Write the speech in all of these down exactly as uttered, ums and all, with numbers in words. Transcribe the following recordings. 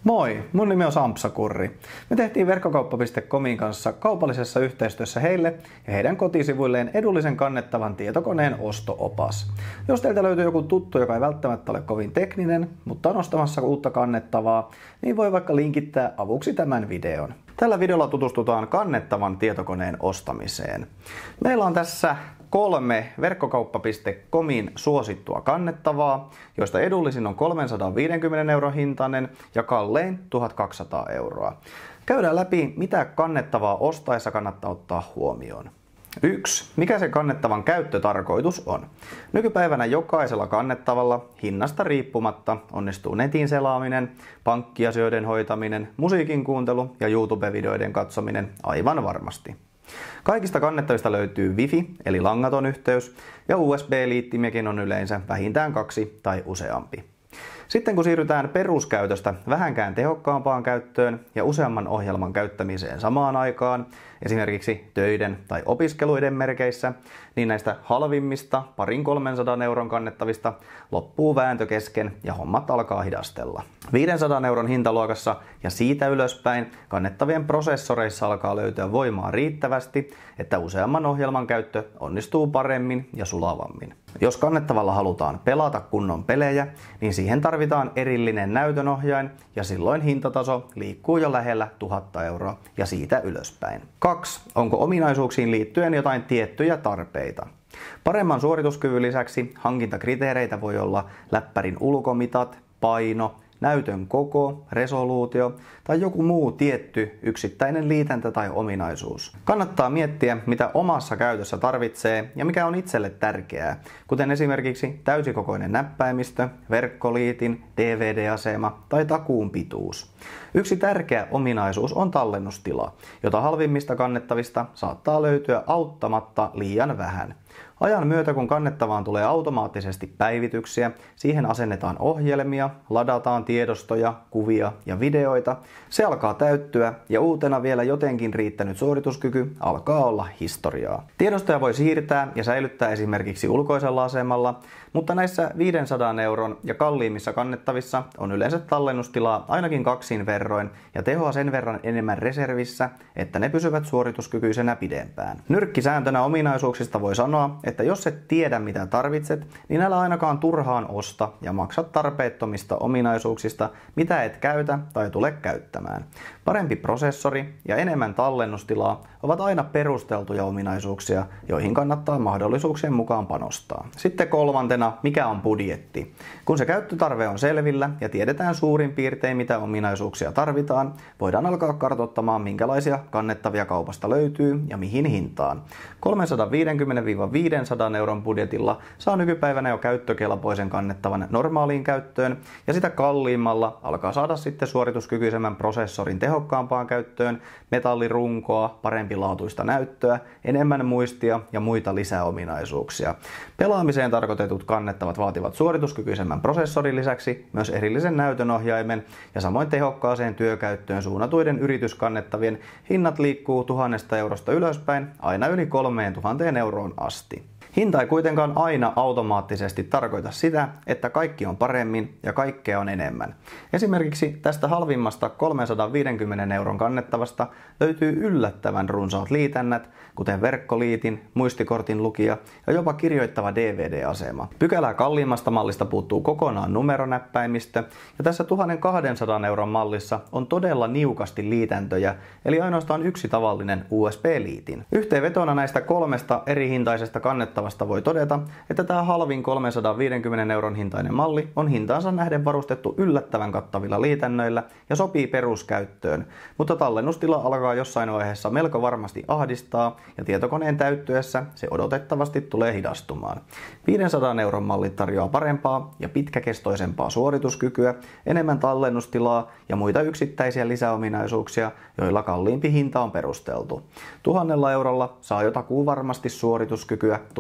Moi, mun nimi on Sampsa Kurri. Me tehtiin verkkokauppa piste comin kanssa kaupallisessa yhteistyössä heille ja heidän kotisivuilleen edullisen kannettavan tietokoneen osto-opas. Jos teiltä löytyy joku tuttu, joka ei välttämättä ole kovin tekninen, mutta on ostamassa uutta kannettavaa, niin voi vaikka linkittää avuksi tämän videon. Tällä videolla tutustutaan kannettavan tietokoneen ostamiseen. Meillä on tässä kolme verkkokauppa piste comin suosittua kannettavaa, joista edullisin on kolmesataaviisikymmentä euron hintainen ja kallein tuhatkaksisataa euroa. Käydään läpi, mitä kannettavaa ostaessa kannattaa ottaa huomioon. yksi. Mikä se kannettavan käyttötarkoitus on? Nykypäivänä jokaisella kannettavalla hinnasta riippumatta onnistuu netin selaaminen, pankkiasioiden hoitaminen, musiikin kuuntelu ja YouTube-videoiden katsominen aivan varmasti. Kaikista kannettavista löytyy Wi-Fi eli langaton yhteys ja U S B-liittimiäkin on yleensä vähintään kaksi tai useampi. Sitten kun siirrytään peruskäytöstä vähänkään tehokkaampaan käyttöön ja useamman ohjelman käyttämiseen samaan aikaan, esimerkiksi töiden tai opiskeluiden merkeissä, niin näistä halvimmista parin kolmensadan euron kannettavista loppuu vääntö kesken ja hommat alkaa hidastella. viidensadan euron hintaluokassa ja siitä ylöspäin kannettavien prosessoreissa alkaa löytyä voimaa riittävästi, että useamman ohjelman käyttö onnistuu paremmin ja sulavammin. Jos kannettavalla halutaan pelata kunnon pelejä, niin siihen tarvitaan erillinen näytönohjain ja silloin hintataso liikkuu jo lähellä tuhatta euroa ja siitä ylöspäin. kaksi. Onko ominaisuuksiin liittyen jotain tiettyjä tarpeita? Paremman suorituskyvyn lisäksi hankintakriteereitä voi olla läppärin ulkomitat, paino, näytön koko, resoluutio tai joku muu tietty yksittäinen liitäntä tai ominaisuus. Kannattaa miettiä, mitä omassa käytössä tarvitsee ja mikä on itselle tärkeää, kuten esimerkiksi täysikokoinen näppäimistö, verkkoliitin, D V D-asema tai takuun pituus. Yksi tärkeä ominaisuus on tallennustila, jota halvimmista kannettavista saattaa löytyä auttamatta liian vähän. Ajan myötä, kun kannettavaan tulee automaattisesti päivityksiä, siihen asennetaan ohjelmia, ladataan tiedostoja, kuvia ja videoita, se alkaa täyttyä ja uutena vielä jotenkin riittänyt suorituskyky alkaa olla historiaa. Tiedostoja voi siirtää ja säilyttää esimerkiksi ulkoisella asemalla, mutta näissä viidensadan euron ja kalliimmissa kannettavissa on yleensä tallennustilaa ainakin kaksin verroin ja tehoa sen verran enemmän reservissä, että ne pysyvät suorituskykyisenä pidempään. Nyrkkisääntönä ominaisuuksista voi sanoa, että jos et tiedä mitä tarvitset, niin älä ainakaan turhaan osta ja maksa tarpeettomista ominaisuuksista, mitä et käytä tai tule käyttämään. Parempi prosessori ja enemmän tallennustilaa ovat aina perusteltuja ominaisuuksia, joihin kannattaa mahdollisuuksien mukaan panostaa. Sitten kolmantena, mikä on budjetti? Kun se käyttötarve on selvillä ja tiedetään suurin piirtein mitä ominaisuuksia tarvitaan, voidaan alkaa kartoittamaan minkälaisia kannettavia kaupasta löytyy ja mihin hintaan. kolmesataaviisikymmentä viidensadan euron budjetilla saa nykypäivänä jo käyttökelpoisen kannettavan normaaliin käyttöön ja sitä kalliimmalla alkaa saada sitten suorituskykyisemmän prosessorin tehokkaampaan käyttöön, metallirunkoa, parempilaatuista näyttöä, enemmän muistia ja muita lisäominaisuuksia. Pelaamiseen tarkoitetut kannettavat vaativat suorituskykyisemmän prosessorin lisäksi myös erillisen näytönohjaimen ja samoin tehokkaaseen työkäyttöön suunnatuiden yrityskannettavien hinnat liikkuu tuhannesta eurosta ylöspäin aina yli kolmeen tuhanteen euroon asti. Hinta ei kuitenkaan aina automaattisesti tarkoita sitä, että kaikki on paremmin ja kaikkea on enemmän. Esimerkiksi tästä halvimmasta kolmesataaviisikymmentä euron kannettavasta löytyy yllättävän runsaat liitännät, kuten verkkoliitin, muistikortin lukija ja jopa kirjoittava D V D-asema. Pykälää kalliimmasta mallista puuttuu kokonaan numeronäppäimistö ja tässä tuhatkaksisataa euron mallissa on todella niukasti liitäntöjä, eli ainoastaan yksi tavallinen U S B-liitin. Yhteenvetona näistä kolmesta eri hintaisesta kannettavasta voi todeta, että tämä halvin kolmesataaviisikymmentä euron hintainen malli on hintaansa nähden varustettu yllättävän kattavilla liitännöillä ja sopii peruskäyttöön, mutta tallennustila alkaa jossain vaiheessa melko varmasti ahdistaa ja tietokoneen täyttyessä se odotettavasti tulee hidastumaan. viidensadan euron malli tarjoaa parempaa ja pitkäkestoisempaa suorituskykyä, enemmän tallennustilaa ja muita yksittäisiä lisäominaisuuksia, joilla kalliimpi hinta on perusteltu. Tuhannella eurolla saa jo takuun varmasti suorituskykyä,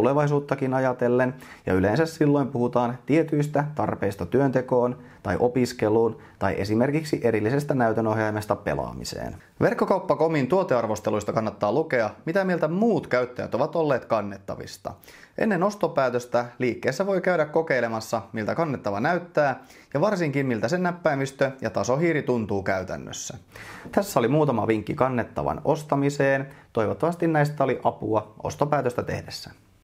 tulevaisuuttakin ajatellen, ja yleensä silloin puhutaan tietyistä tarpeista työntekoon tai opiskeluun tai esimerkiksi erillisestä näytönohjaimesta pelaamiseen. Verkkokauppa piste comin tuotearvosteluista kannattaa lukea, mitä mieltä muut käyttäjät ovat olleet kannettavista. Ennen ostopäätöstä liikkeessä voi käydä kokeilemassa, miltä kannettava näyttää ja varsinkin miltä sen näppäimistö ja tasohiiri tuntuu käytännössä. Tässä oli muutama vinkki kannettavan ostamiseen. Toivottavasti näistä oli apua ostopäätöstä tehdessä.